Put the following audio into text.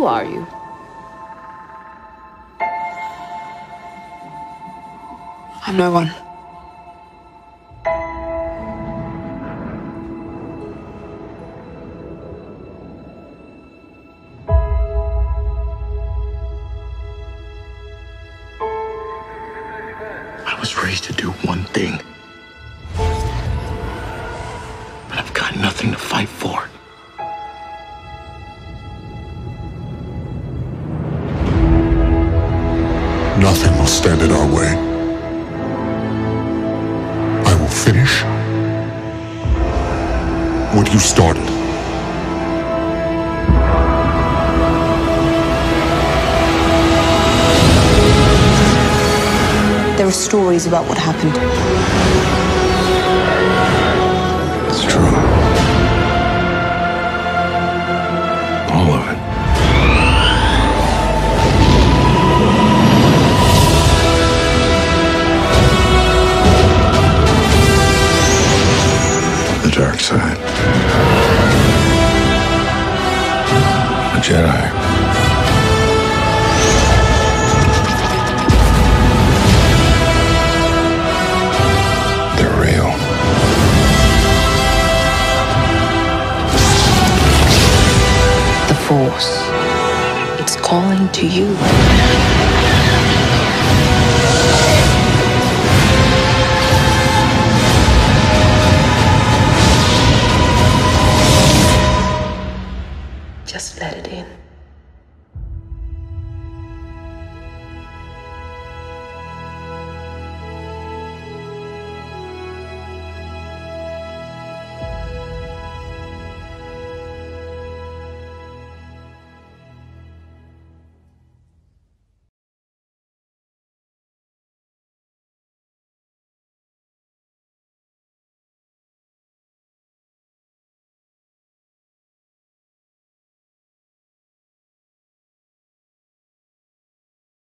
Who are you? I'm no one. I was raised to do one thing, but I've got nothing to fight for. Nothing will stand in our way. I will finish what you started. There are stories about what happened. It's true. All of it. The dark side. A Jedi. They're real. The Force. It's calling to you. Just let it in.